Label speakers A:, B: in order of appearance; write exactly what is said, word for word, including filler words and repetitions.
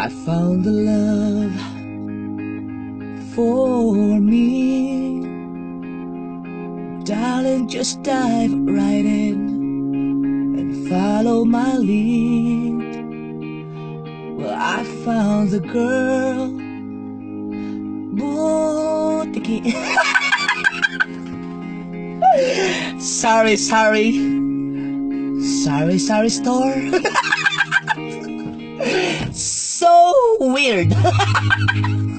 A: I found the love for me. Darling, just dive right in and follow my lead. Well, I found the girl. Boutique. Sorry, sorry. Sorry, sorry, store. So weird.